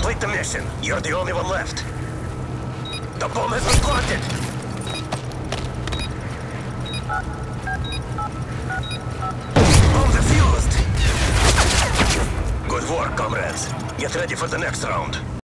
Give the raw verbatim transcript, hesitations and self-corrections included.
Complete the mission. You're the only one left. The bomb has been planted! Bomb defused! Good work, comrades. Get ready for the next round.